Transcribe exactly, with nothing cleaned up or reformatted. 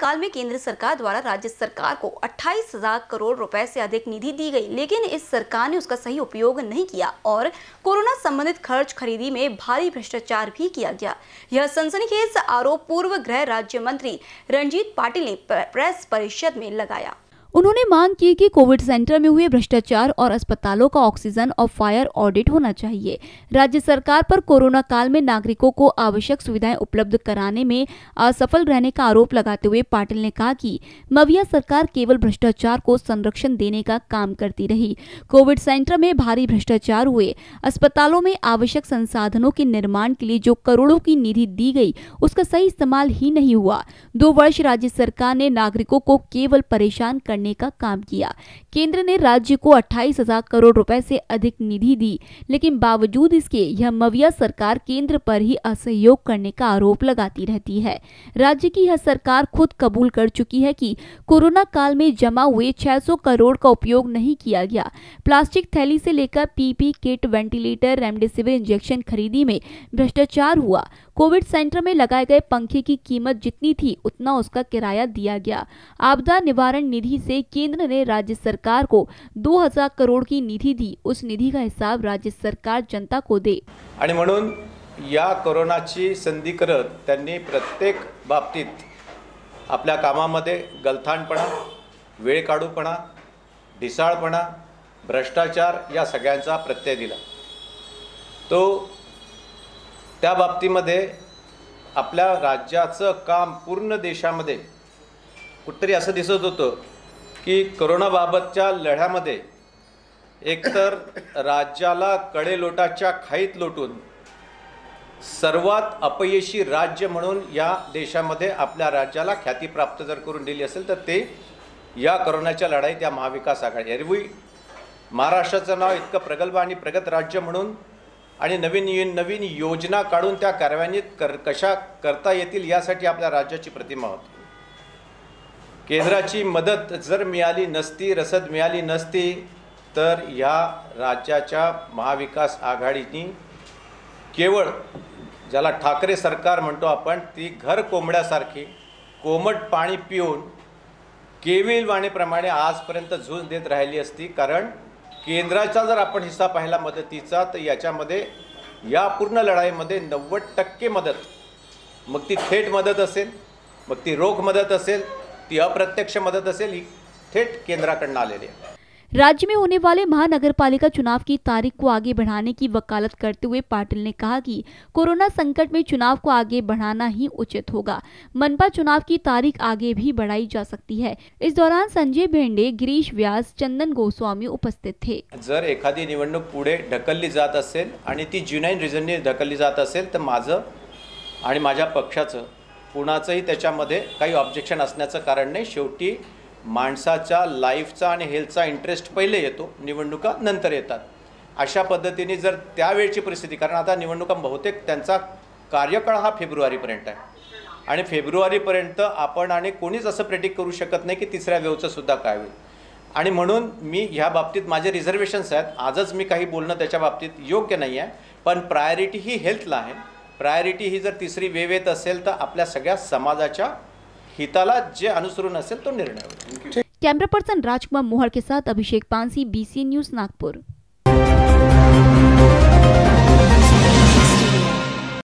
काल में केंद्र सरकार द्वारा राज्य सरकार को अट्ठाईस हजार करोड़ रुपए से अधिक निधि दी गई, लेकिन इस सरकार ने उसका सही उपयोग नहीं किया और कोरोना संबंधित खर्च खरीदी में भारी भ्रष्टाचार भी किया गया। यह सनसनीखेज आरोप पूर्व गृह राज्य मंत्री रणजीत पाटिल ने प्रेस परिषद में लगाया। उन्होंने मांग की कि कोविड सेंटर में हुए भ्रष्टाचार और अस्पतालों का ऑक्सीजन और फायर ऑडिट होना चाहिए। राज्य सरकार पर कोरोना काल में नागरिकों को आवश्यक सुविधाएं उपलब्ध कराने में असफल रहने का आरोप लगाते हुए पाटिल ने कहा कि मविया सरकार केवल भ्रष्टाचार को संरक्षण देने का काम करती रही। कोविड सेंटर में भारी भ्रष्टाचार हुए, अस्पतालों में आवश्यक संसाधनों के निर्माण के लिए जो करोड़ों की निधि दी गई उसका सही इस्तेमाल ही नहीं हुआ। दो वर्ष राज्य सरकार ने नागरिकों को केवल परेशान करने का काम किया। केंद्र ने राज्य को अट्ठाईस हजार करोड़ रुपए से अधिक निधि दी, लेकिन बावजूद इसके यह मविया सरकार केंद्र पर ही असहयोग करने का आरोप लगाती रहती है। राज्य की यह सरकार खुद कबूल कर चुकी है कि कोरोना काल में जमा हुए छह सौ करोड़ का उपयोग नहीं किया गया। प्लास्टिक थैली से लेकर पीपी किट, वेंटिलेटर, रेमडेसिविर इंजेक्शन खरीदी में भ्रष्टाचार हुआ। कोविड सेंटर में लगाए गए पंखे की कीमत जितनी थी उतना उसका किराया दिया गया। आपदा निवारण निधि से केंद्र ने राज्य सरकार को दो हजार करोड़ की निधि दी, उस निधि का हिसाब राज्य सरकार जनता को दे। आणि म्हणून या कोरोनाची संधी करत त्यांनी प्रत्येक बाबतीत आपल्या कामामध्ये गलथानपणा, वेळ काढूपणा, ढिसाळपणा, भ्रष्टाचार या सगळ्यांचा प्रत्यय दिला। तो त्या बाबतीमध्ये आपल्या राज्याचं काम पूर्ण देशामध्ये कुठतरी असं दिसत होतं की कोरोनाबाबतच्या लढ्यामध्ये एकतर राज्याला कडेलोटाच्या खाईत लोटून सर्वात अपयशी राज्य म्हणून या देशामध्ये आपल्या राज्याला ख्याती प्राप्त जर करून दिली असेल तर ते या कोरोनाच्या लढाईत या महाविकास आघाडी। एरवी महाराष्ट्राचं नाव इतकं प्रगल्भ आणि प्रगत राज्य म्हणून आणि नवीन नवीन योजना काढून त्या कार्यान्वित कर कशा करता येतील यासाठी आपल्या राज्याची प्रतिमा होती। केंद्राची मदत जर मिळाली नसती, रसद मिळाली नसती तर या राज्याच्या महाविकास आघाडीने केवळ ज्याला ठाकरे सरकार म्हणतो आपण ती घर कोंबड्यासारखी कोमट पाणी पिऊन केविलवाणीप्रमाणे आजपर्यंत झूज देत राहिली असती। कारण केंद्राचा जर आपण हिस्सा पाहिला मदतीचा तर याच्यामध्ये या पूर्ण लढाईमध्ये नव्वद टक्के मदत, मग ती थेट मदत असेल, मग ती रोख मदत असेल, ती अप्रत्यक्ष मदत असेल, ही थेट केंद्राकडून आलेली आहे। राज्य में होने वाले महानगरपालिका चुनाव की तारीख को आगे बढ़ाने की वकालत करते हुए पाटिल ने कहा कि कोरोना संकट में चुनाव को आगे बढ़ाना ही उचित होगा। मनपा चुनाव की तारीख आगे भी बढ़ाई जा सकती है। इस दौरान संजय भेंडे, गिरीश व्यास, चंदन गोस्वामी उपस्थित थे। जर एखादी निवडणूक पुढे ढकलली जात असेल आणि ती ज्युनाईन रिझनने ढकलली जात असेल तर माझं आणि माझ्या पक्षाचं कुणाचंही त्याच्यामध्ये काही ऑब्जेक्शन असण्याचं कारण नाही। शेवटी माणसाच्या लाईफचा आणि हेल्थचा इंटरेस्ट पहिले येतो, निवडणुका नंतर येतात। अशा पद्धतीने जर त्यावेळची परिस्थिती, कारण आता निवडणुका बहुतेक त्यांचा कार्यकाळ हा फेब्रुवारीपर्यंत आहे आणि फेब्रुवारीपर्यंत आपण आणि कोणीच असं प्रेडिक्ट करू शकत नाही की तिसऱ्या वेव्हचं सुद्धा काय होईल। आणि म्हणून मी ह्या बाबतीत माझे रिझर्वेशन्स आहेत। आजच मी काही बोलणं त्याच्या बाबतीत योग्य नाही आहे, पण प्रायोरिटी ही हेल्थला आहे। प्रायोरिटी ही जर तिसरी वेव्ह येत असेल तर आपल्या सगळ्या समाजाच्या हिताला जे अनुसरून असेल तो निर्णय होईल। कैमरा पर्सन राजकुमार मोहर के साथ अभिषेक पांसी, बीसी न्यूज़ नागपुर।